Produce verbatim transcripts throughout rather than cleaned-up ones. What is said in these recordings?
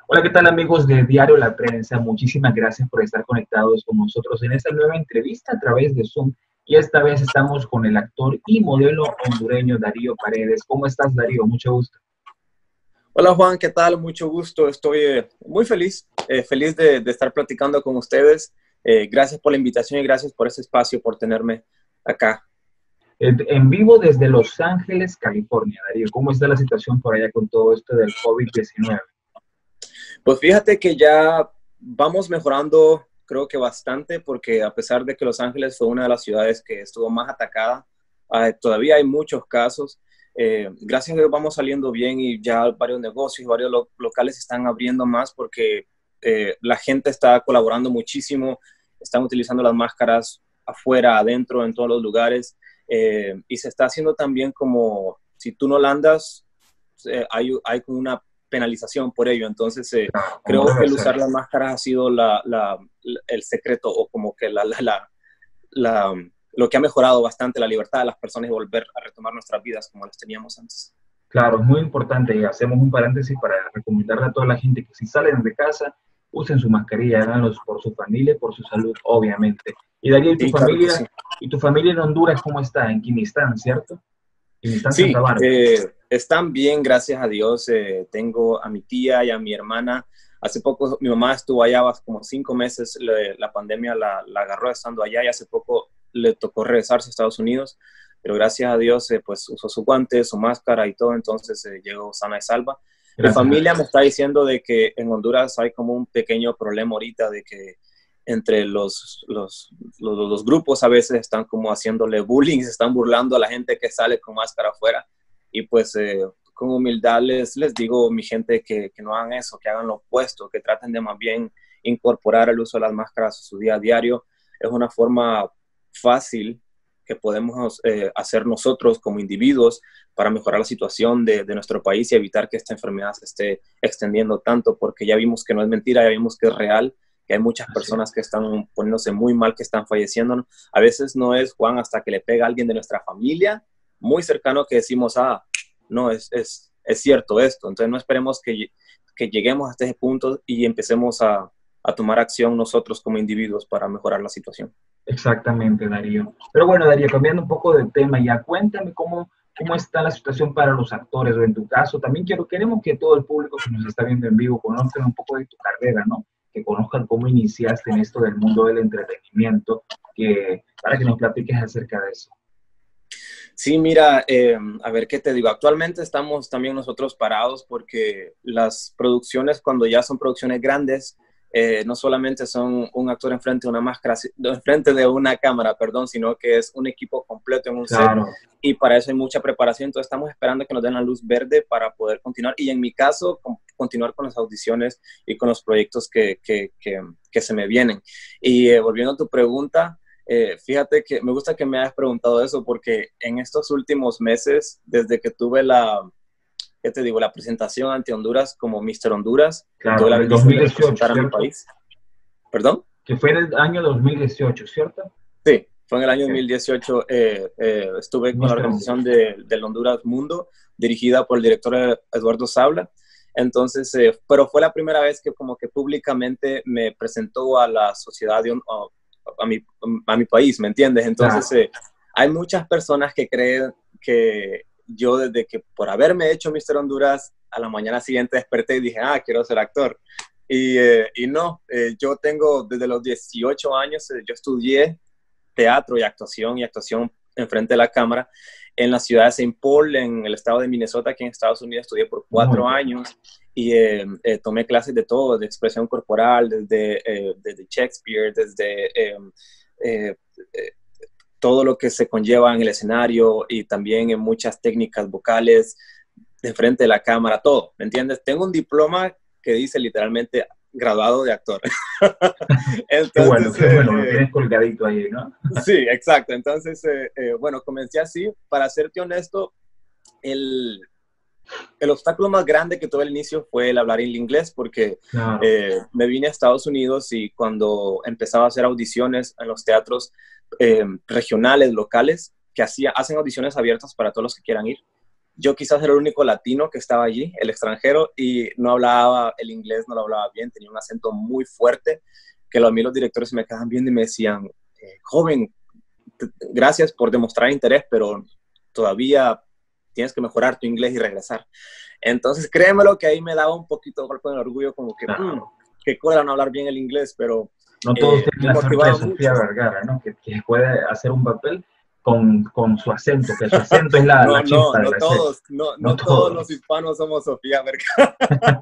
Hola, ¿qué tal amigos de Diario La Prensa? Muchísimas gracias por estar conectados con nosotros en esta nueva entrevista a través de Zoom. Y esta vez estamos con el actor y modelo hondureño Darío Paredes. ¿Cómo estás, Darío? Mucho gusto. Hola Juan, ¿qué tal? Mucho gusto. Estoy eh, muy feliz, eh, feliz de, de estar platicando con ustedes. Eh, gracias por la invitación y gracias por ese espacio, por tenerme acá. En en vivo desde Los Ángeles, California, Darío. ¿Cómo está la situación por allá con todo esto del COVID diecinueve? Pues fíjate que ya vamos mejorando, creo que bastante, porque a pesar de que Los Ángeles fue una de las ciudades que estuvo más atacada, eh, todavía hay muchos casos. Eh, gracias a Dios vamos saliendo bien y ya varios negocios, varios lo locales están abriendo más porque eh, la gente está colaborando muchísimo, están utilizando las máscaras afuera, adentro, en todos los lugares, eh, y se está haciendo también como, si tú no la andas, eh, hay, hay como una penalización por ello. Entonces, eh, Claro, como creo que debe el ser. usar las máscaras ha sido la, la, la, el secreto o como que la, la, la, la, lo que ha mejorado bastante la libertad de las personas y volver a retomar nuestras vidas como las teníamos antes. Claro, es muy importante y hacemos un paréntesis para recomendarle a toda la gente que si salen de casa, usen su mascarilla, háganlo por su familia y por su salud, obviamente. Y Darío, ¿y tu Sí, claro que sí. familia? ¿Y tu familia en Honduras cómo está? En Quimistán, ¿cierto? Quimistán, Santa Sí, Bárbara. eh, están bien, gracias a Dios. Eh, tengo a mi tía y a mi hermana. Hace poco mi mamá estuvo allá como cinco meses, le, la pandemia la, la agarró estando allá y hace poco le tocó regresarse a Estados Unidos, pero gracias a Dios eh, pues usó su guante, su máscara y todo, entonces eh, llegó sana y salva. Mi Gracias a familia me Dios. está diciendo de que en Honduras hay como un pequeño problema ahorita de que entre los, los, los, los grupos a veces están como haciéndole bullying, se están burlando a la gente que sale con máscara afuera y pues eh, con humildad les, les digo, mi gente, que, que no hagan eso, que hagan lo opuesto, que traten de más bien incorporar el uso de las máscaras a su día a diario. Es una forma fácil que podemos eh, hacer nosotros como individuos para mejorar la situación de, de nuestro país y evitar que esta enfermedad se esté extendiendo tanto, porque ya vimos que no es mentira, ya vimos que es real, que hay muchas Así personas es. que están poniéndose muy mal, que están falleciendo. A veces no es, Juan, hasta que le pega a alguien de nuestra familia muy cercano que decimos, ah, no, es, es, es cierto esto. Entonces no esperemos que, que lleguemos hasta ese punto y empecemos a, a tomar acción nosotros como individuos para mejorar la situación. Exactamente, Darío. Pero bueno, Darío, cambiando un poco de tema ya, cuéntame cómo, cómo está la situación para los actores, o en tu caso, también quiero, queremos que todo el público que nos está viendo en vivo conozcan un poco de tu carrera, ¿no? Que conozcan cómo iniciaste en esto del mundo del entretenimiento, que, para que nos platiques acerca de eso. Sí, mira, eh, a ver qué te digo. Actualmente estamos también nosotros parados porque las producciones, cuando ya son producciones grandes, eh, no solamente son un actor enfrente de una máscara, si- no, enfrente de una cámara, perdón, sino que es un equipo completo en un set Claro, y para eso hay mucha preparación. Entonces estamos esperando que nos den la luz verde para poder continuar y en mi caso, con- continuar con las audiciones y con los proyectos que, que, que, que se me vienen. Y eh, volviendo a tu pregunta. Eh, fíjate que me gusta que me hayas preguntado eso porque en estos últimos meses, desde que tuve la, ¿qué te digo? La presentación ante Honduras como míster Honduras, tuve claro, la del bendición de dos mil dieciocho, representar a mi ¿cierto? país. ¿Perdón? Que fue en el año dos mil dieciocho, ¿cierto? Sí, fue en el año Ok, dos mil dieciocho. Eh, eh, estuve con la mister organización Honduras. de, del Honduras Mundo, dirigida por el director Eduardo Sabla. Entonces, eh, pero fue la primera vez que como que públicamente me presentó a la sociedad de, a, a, mi, a mi país, ¿me entiendes? Entonces, Claro, eh, hay muchas personas que creen que yo desde que por haberme hecho míster Honduras, a la mañana siguiente desperté y dije, ah, quiero ser actor. Y, eh, y no, eh, yo tengo desde los dieciocho años, eh, yo estudié teatro y actuación y actuación enfrente de la cámara en la ciudad de Saint Paul, en el estado de Minnesota, aquí en Estados Unidos. Estudié por muy cuatro bueno. años y eh, eh, tomé clases de todo, de expresión corporal, desde, eh, desde Shakespeare, desde eh, eh, eh, todo lo que se conlleva en el escenario y también en muchas técnicas vocales de frente de la cámara, todo, ¿me entiendes? Tengo un diploma que dice literalmente graduado de actor. Qué bueno, Entonces, qué eh, bueno, lo eh, tienes colgadito ahí, ¿no? sí, exacto. Entonces, eh, eh, bueno, comencé así. Para serte honesto, el, el obstáculo más grande que tuve al inicio fue el hablar el inglés, porque Claro, eh, me vine a Estados Unidos y cuando empezaba a hacer audiciones en los teatros eh, regionales, locales, que hacía, hacen audiciones abiertas para todos los que quieran ir. yo quizás era el único latino que estaba allí, el extranjero, y no hablaba el inglés, no lo hablaba bien, tenía un acento muy fuerte, que a mí los directores me quedaban viendo y me decían, eh, joven, gracias por demostrar interés, pero todavía tienes que mejorar tu inglés y regresar. Entonces, créemelo que ahí me daba un poquito de golpe de orgullo, como que, Claro. mmm, qué cola no hablar bien el inglés, pero No todos eh, tienen me la suerte de motivaba Sofía mucho. Vergara, ¿no? Que, que puede hacer un papel con, con su acento, que su acento es la, No, la no, chispa de no la serie. todos, no, No no todos todos. los hispanos somos Sofía Vergara.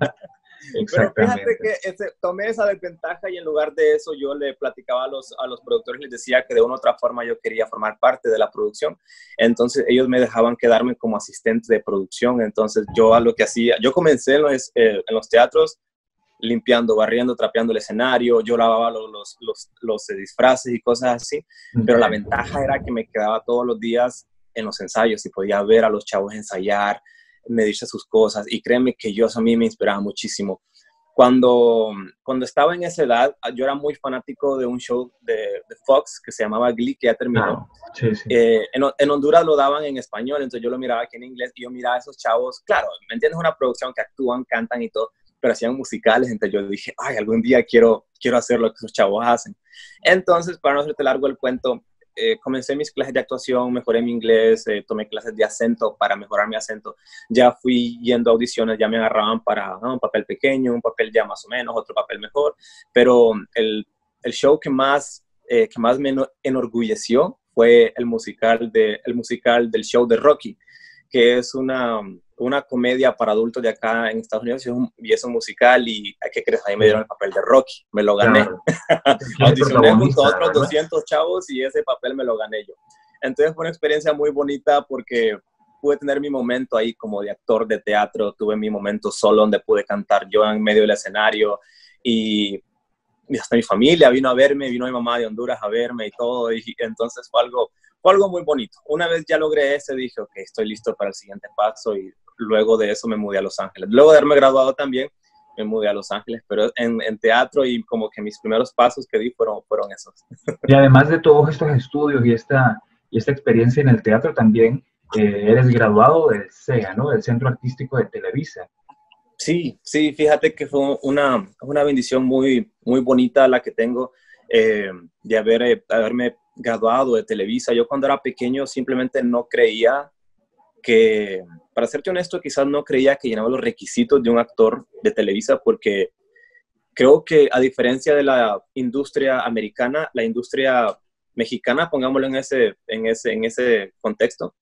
Pero fíjate Exactamente. que ese, tomé esa desventaja y en lugar de eso yo le platicaba a los, a los productores, les decía que de una u otra forma yo quería formar parte de la producción. Entonces ellos me dejaban quedarme como asistente de producción. Entonces yo a lo que hacía, yo comencé en los, eh, en los teatros limpiando, barriendo, trapeando el escenario, yo lavaba los, los, los, los disfraces y cosas así, pero la Okay. ventaja era que me quedaba todos los días en los ensayos y podía ver a los chavos ensayar, medirse sus cosas, y créeme que yo, a mí me inspiraba muchísimo. Cuando, cuando estaba en esa edad, yo era muy fanático de un show de, de Fox que se llamaba Glee, que ya terminó. Claro, sí, sí. Eh, en, en Honduras lo daban en español, entonces yo lo miraba aquí en inglés y yo miraba a esos chavos, claro, ¿me entiendes? Una producción que actúan, cantan y todo, pero hacían musicales, entonces yo dije, ay, algún día quiero, quiero hacer lo que esos chavos hacen. Entonces, para no hacerte largo el cuento, eh, comencé mis clases de actuación, mejoré mi inglés, eh, tomé clases de acento para mejorar mi acento, ya fui yendo a audiciones, ya me agarraban para ¿no? un papel pequeño, un papel ya más o menos, otro papel mejor, pero el, el show que más, eh, que más me enorgulleció fue el musical, de, el musical del show de Rocky, que es una, una comedia para adultos de acá en Estados Unidos, y es un, y es un musical, y ¿qué crees? Ahí me dieron el papel de Rocky, me lo gané. Claro. ¿Quién es Audicioné junto a protagonista, otros verdad? doscientos chavos y ese papel me lo gané yo. Entonces fue una experiencia muy bonita porque pude tener mi momento ahí como de actor de teatro, tuve mi momento solo donde pude cantar yo en medio del escenario, y hasta mi familia vino a verme, vino mi mamá de Honduras a verme y todo, y entonces fue algo, fue algo muy bonito. Una vez ya logré ese, dije, ok, estoy listo para el siguiente paso, y luego de eso me mudé a Los Ángeles. Luego de haberme graduado también, me mudé a Los Ángeles, pero en, en teatro, y como que mis primeros pasos que di fueron, fueron esos. Y además de todos estos estudios y esta, y esta experiencia en el teatro, también eh, eres graduado del C E A, ¿no? Del Centro Artístico de Televisa. Sí, sí, fíjate que fue una, una bendición muy, muy bonita la que tengo, eh, de haber, eh, haberme graduado de Televisa. Yo cuando era pequeño simplemente no creía que, para serte honesto, quizás no creía que llenaba los requisitos de un actor de Televisa, porque creo que a diferencia de la industria americana, la industria mexicana, pongámoslo en ese, en ese, en ese contexto,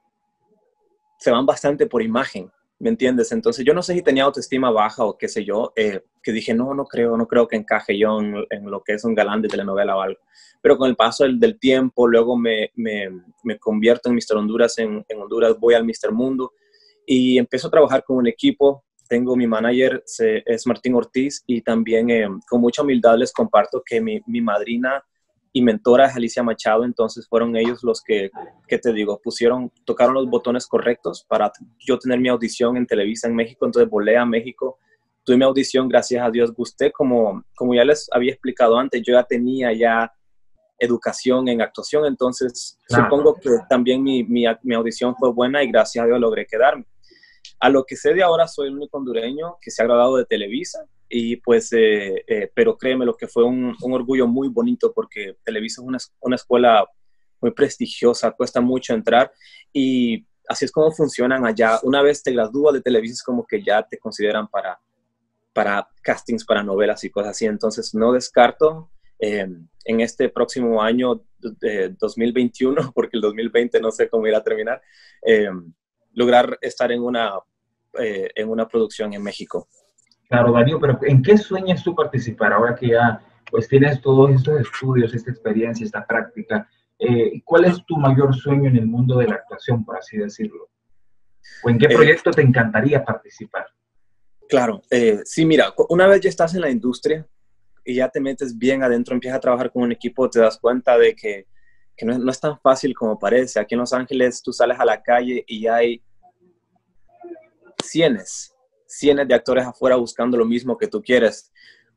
se van bastante por imagen, ¿me entiendes? Entonces yo no sé si tenía autoestima baja o qué sé yo, eh, que dije, no, no creo, no creo que encaje yo en, en lo que es un galán de telenovela o algo. Pero con el paso del, del tiempo, luego me, me, me convierto en míster Honduras, en, en Honduras voy al míster Mundo, y empiezo a trabajar con un equipo. Tengo mi manager, se, es Martín Ortiz, y también eh, con mucha humildad les comparto que mi, mi madrina y mentora es Alicia Machado. Entonces fueron ellos los que, ¿qué te digo? Pusieron, tocaron los botones correctos para yo tener mi audición en Televisa en México. Entonces volé a México, tuve mi audición, gracias a Dios gusté, como, como ya les había explicado antes, yo ya tenía ya educación en actuación, entonces Claro. supongo que también mi, mi, mi audición fue buena y gracias a Dios logré quedarme. A lo que sé de ahora, soy el único hondureño que se ha graduado de Televisa, y pues, eh, eh, pero créeme, lo que fue un, un orgullo muy bonito, porque Televisa es una, una escuela muy prestigiosa, cuesta mucho entrar, y así es como funcionan allá. Una vez te gradúas de Televisa es como que ya te consideran para, para castings, para novelas y cosas así. Entonces no descarto eh, en este próximo año de dos mil veintiuno, porque el dos mil veinte no sé cómo irá a terminar, eh, lograr estar en una Eh, en una producción en México. Claro, Darío, pero ¿en qué sueñas tú participar ahora que ya pues tienes todos estos estudios, esta experiencia, esta práctica? Eh, ¿Cuál es tu mayor sueño en el mundo de la actuación, por así decirlo? ¿O en qué Eh, proyecto te encantaría participar? claro, eh, sí, mira, una vez ya estás en la industria y ya te metes bien adentro, empiezas a trabajar con un equipo, te das cuenta de que, que no, no es tan fácil como parece. Aquí en Los Ángeles tú sales a la calle y ya hay cienes, cienes de actores afuera buscando lo mismo que tú quieres.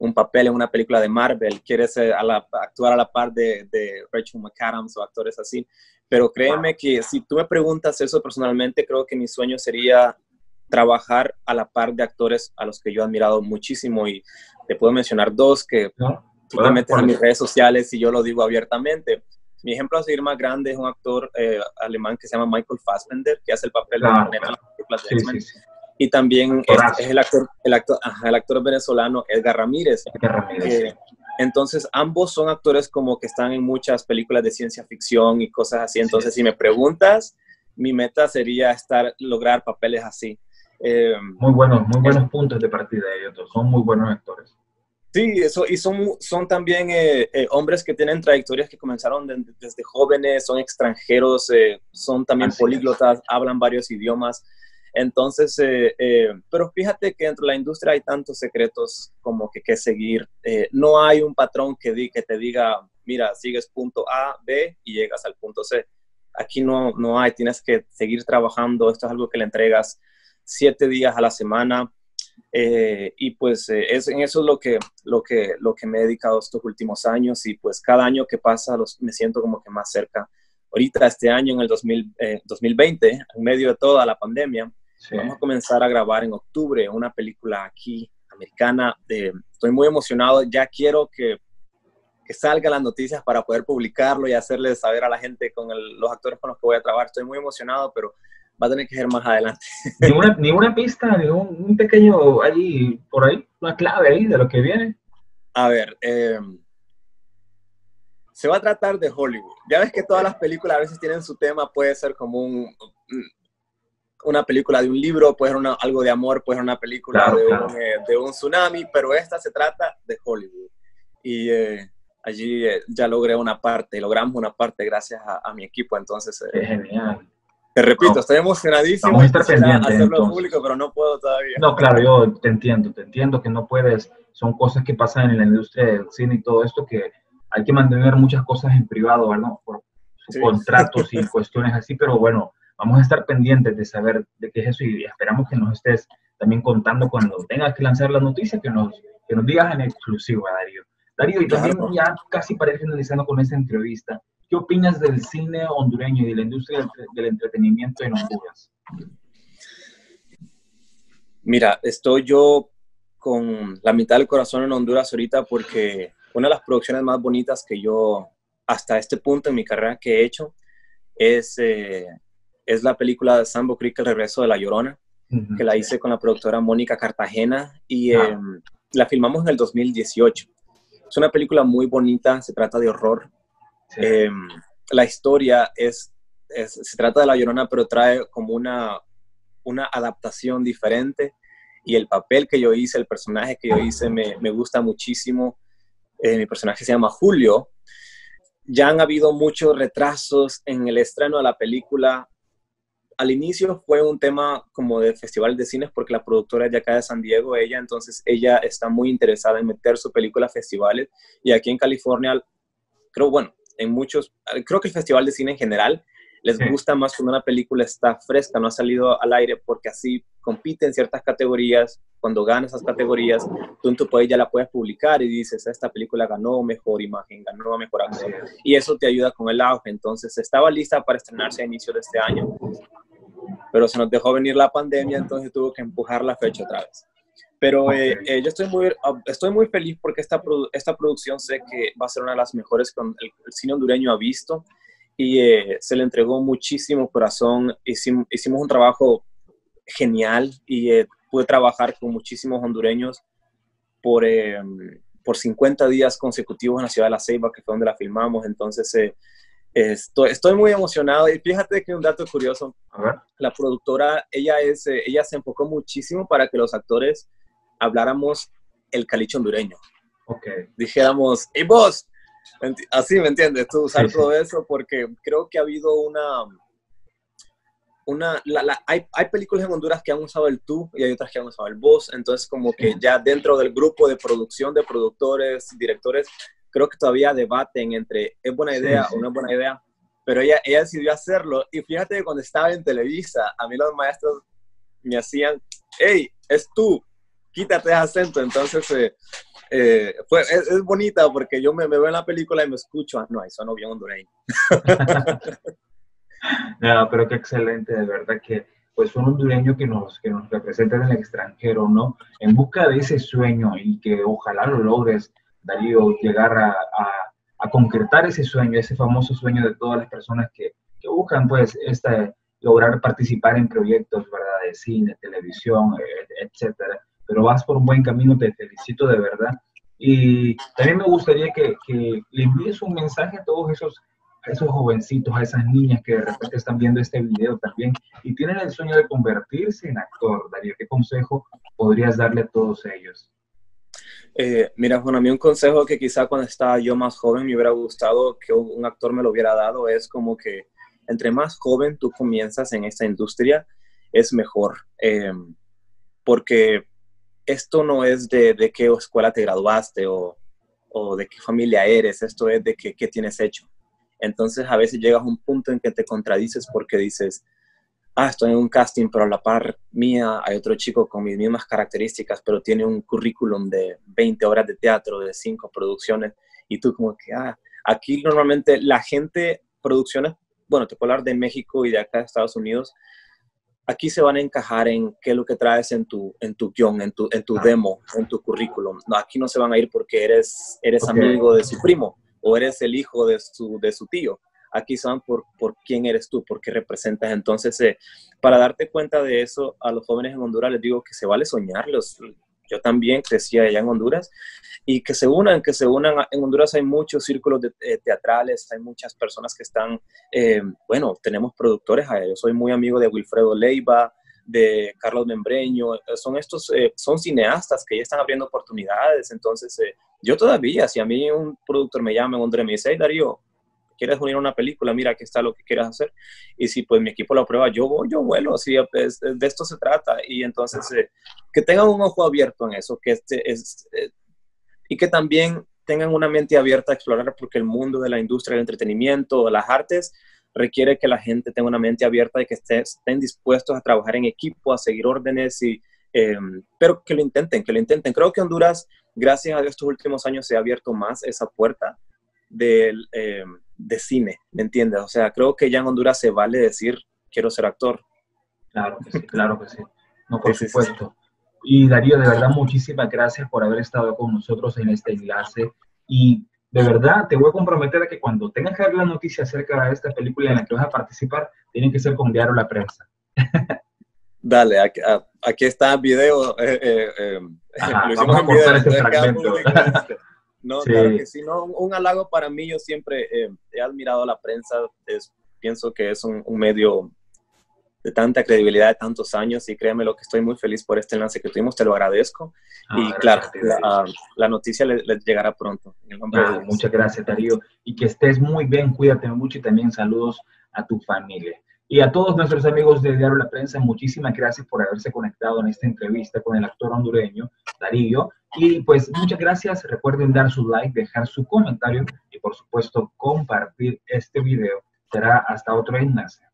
un papel en una película de Marvel, quieres eh, a la, actuar a la par de, de Rachel McAdams o actores así. Pero créeme que si tú me preguntas eso personalmente, creo que mi sueño sería trabajar a la par de actores a los que yo he admirado muchísimo, y te puedo mencionar dos que ¿No? tú te metes en mis redes sociales y yo lo digo abiertamente. Mi ejemplo a seguir más grande es un actor eh, alemán que se llama Michael Fassbender, que hace el papel Claro, de Magneto claro. en las películas de Sí, X-Men. sí, sí. Y también es, es el, actor, el, actor, ajá, el actor venezolano Edgar Ramírez. Edgar Ramírez, que, sí. Entonces, ambos son actores como que están en muchas películas de ciencia ficción y cosas así. Entonces, Sí. si me preguntas, mi meta sería estar, lograr papeles así. Eh, muy buenos, muy buenos puntos de partida de ellos. Son muy buenos actores. Sí, eso, y son, son también eh, eh, hombres que tienen trayectorias que comenzaron de, desde jóvenes, son extranjeros, eh, son también Así políglotas, es. hablan varios idiomas. Entonces, eh, eh, pero fíjate que dentro de la industria hay tantos secretos como que que seguir. Eh, no hay un patrón que, di, que te diga, mira, sigues punto A, B y llegas al punto C. Aquí no, no hay, tienes que seguir trabajando. Esto es algo que le entregas siete días a la semana. Eh, y pues eh, es, en eso es lo que, lo, que, lo que me he dedicado estos últimos años, y pues cada año que pasa los, me siento como que más cerca. Ahorita este año, en el dos mil, eh, dos mil veinte, en medio de toda la pandemia, sí. Vamos a comenzar a grabar en octubre una película aquí, americana. De, estoy muy emocionado, ya quiero que, que salgan las noticias para poder publicarlo y hacerles saber a la gente con el, los actores con los que voy a trabajar. Estoy muy emocionado, pero va a tener que ser más adelante. Ni una, ni una pista, ni un, un pequeño allí, por ahí, una clave ahí de lo que viene. A ver, eh, se va a tratar de Hollywood. Ya ves que todas las películas a veces tienen su tema, puede ser como un, una película de un libro, puede ser una, algo de amor, puede ser una película claro, de, claro. Un, eh, de un tsunami, pero esta se trata de Hollywood. Y eh, allí eh, ya logré una parte, logramos una parte gracias a, a mi equipo, entonces... Eh, Qué genial. Te repito, No, estoy emocionadísimo. vamos a estar quisiera pendientes, hacerlo entonces. público, pero no puedo todavía. No, claro, yo te entiendo, te entiendo que no puedes, son cosas que pasan en la industria del cine y todo esto, que hay que mantener muchas cosas en privado, ¿verdad? Por sus sí. contratos y cuestiones así, pero bueno, vamos a estar pendientes de saber de qué es eso, y esperamos que nos estés también contando cuando tengas que lanzar la noticia, que nos, que nos digas en exclusiva, Darío. Darío, y también claro. ya casi para ir finalizando con esta entrevista, ¿qué opinas del cine hondureño y de la industria del, del entretenimiento en Honduras? Mira, estoy yo con la mitad del corazón en Honduras ahorita, porque una de las producciones más bonitas que yo hasta este punto en mi carrera que he hecho es, eh, es la película de Sambo Creek, El regreso de La Llorona, uh-huh, que la hice con la productora Mónica Cartagena, y eh, la filmamos en el dos mil dieciocho. Es una película muy bonita, se trata de horror. Sí. Eh, la historia es, es, se trata de La Llorona, pero trae como una... una adaptación diferente, y el papel que yo hice, el personaje que yo hice me, me gusta muchísimo. Eh, mi personaje se llama Julio. Ya han habido muchos retrasos en el estreno de la película. Al inicio fue un tema como de festival de cines, porque la productora es de acá de San Diego, ella, entonces ella está muy interesada en meter su película a festivales, y aquí en California, creo, bueno, en muchos, creo que el festival de cine en general les sí. gusta más cuando una película está fresca, no ha salido al aire, porque así compite en ciertas categorías. Cuando gana esas categorías, tú en tu país ya la puedes publicar y dices, esta película ganó mejor imagen, ganó mejor actor, y eso te ayuda con el auge. Entonces estaba lista para estrenarse a inicio de este año, pero se nos dejó venir la pandemia, entonces tuvo que empujar la fecha otra vez. Pero okay. eh, eh, yo estoy muy, estoy muy feliz porque esta, esta producción sé que va a ser una de las mejores que el, el cine hondureño ha visto, y eh, se le entregó muchísimo corazón. Hicimos, hicimos un trabajo genial, y eh, pude trabajar con muchísimos hondureños por, eh, por cincuenta días consecutivos en la ciudad de La Ceiba, que fue donde la filmamos. Entonces eh, estoy, estoy muy emocionado, y fíjate que un dato curioso, la productora, ella, es, eh, ella se enfocó muchísimo para que los actores habláramos el caliche hondureño. Okay. Dijéramos, ¡hey vos! Así, ¿me entiendes? Tú usar sí, todo sí. eso, porque creo que ha habido una... una la, la, hay, hay películas en Honduras que han usado el tú, y hay otras que han usado el vos. Entonces, como sí. que ya dentro del grupo de producción, de productores, directores, creo que todavía debaten entre es buena idea sí, sí. o no es buena idea. Pero ella, ella decidió hacerlo. Y fíjate que cuando estaba en Televisa, a mí los maestros me hacían, hey, es tú, quítate ese acento. Entonces, eh, eh, fue, es, es bonita porque yo me, me veo en la película y me escucho, ah, no, eso no bien hondureño. No, pero qué excelente, de verdad que pues un hondureño que nos, que nos representa en el extranjero, ¿no? En busca de ese sueño y que ojalá lo logres, Darío, llegar a, a, a concretar ese sueño, ese famoso sueño de todas las personas que, que buscan pues esta, lograr participar en proyectos, ¿verdad? De cine, televisión, etcétera. Pero vas por un buen camino, te felicito de verdad. Y también me gustaría que, que le envíes un mensaje a todos esos a esos jovencitos, a esas niñas que de repente están viendo este video también y tienen el sueño de convertirse en actor. Darío, ¿qué consejo podrías darle a todos ellos? Eh, mira, Juan, a mí un consejo que quizá cuando estaba yo más joven me hubiera gustado que un actor me lo hubiera dado es como que entre más joven tú comienzas en esta industria, es mejor. Eh, porque esto no es de, de qué escuela te graduaste o, o de qué familia eres, esto es de qué, qué tienes hecho. Entonces a veces llegas a un punto en que te contradices porque dices, ah, estoy en un casting, pero a la par mía hay otro chico con mis mismas características, pero tiene un currículum de veinte horas de teatro, de cinco producciones, y tú como que, ah, aquí normalmente la gente, producciones, bueno, te puedo hablar de México y de acá de Estados Unidos, aquí se van a encajar en qué es lo que traes en tu, en tu guión, en tu, en tu demo, en tu currículum. No, aquí no se van a ir porque eres, eres Okay. amigo de su primo o eres el hijo de su, de su tío. Aquí se van por, por quién eres tú, por qué representas. Entonces, eh, para darte cuenta de eso, a los jóvenes en Honduras les digo que se vale soñarlos. Yo también crecí allá en Honduras y que se unan, que se unan. En Honduras hay muchos círculos de, eh, teatrales, hay muchas personas que están, eh, bueno, tenemos productores. Yo soy muy amigo de Wilfredo Leiva, de Carlos Membreño, son estos, eh, son cineastas que ya están abriendo oportunidades. Entonces, eh, yo todavía, si a mí un productor me llama en Honduras y me dice, hey, Darío, ¿quieres unir una película? Mira, aquí está lo que quieras hacer. Y si pues mi equipo lo aprueba, yo voy, yo vuelo. Así, es, de esto se trata. Y entonces, eh, que tengan un ojo abierto en eso, que este es, eh, y que también tengan una mente abierta a explorar, porque el mundo de la industria del entretenimiento, de las artes, requiere que la gente tenga una mente abierta y que esté, estén dispuestos a trabajar en equipo, a seguir órdenes, y, eh, pero que lo intenten, que lo intenten. Creo que Honduras, gracias a Dios, estos últimos años se ha abierto más esa puerta del, eh, de cine, ¿me entiendes? O sea, creo que ya en Honduras se vale decir, quiero ser actor. Claro que sí, claro que sí. No, por Sí, sí, sí. supuesto. Y Darío, de verdad, muchísimas gracias por haber estado con nosotros en este enlace. Y de verdad, te voy a comprometer a que cuando tengas que dar la noticia acerca de esta película en la que vas a participar, tienen que ser con Diario La Prensa. Dale, aquí, aquí está el video. Eh, eh, eh, Ajá, lo vamos hicimos a en video, cortar ese entonces queda fragmento. público. No, Sí. claro que sí. No, un, un halago para mí. Yo siempre eh, he admirado a la prensa. Es, pienso que es un, un medio de tanta credibilidad de tantos años, y créeme lo que estoy muy feliz por este enlace que tuvimos, te lo agradezco. Ah, y claro, la, la noticia les le llegará pronto. En el nombre ah, de Dios. Muchas gracias, Darío. Y que estés muy bien, cuídate mucho, y también saludos a tu familia. Y a todos nuestros amigos de Diario La Prensa, muchísimas gracias por haberse conectado en esta entrevista con el actor hondureño, Darío. Y pues muchas gracias. Recuerden dar su like, dejar su comentario y por supuesto compartir este video. Será hasta otro enlace.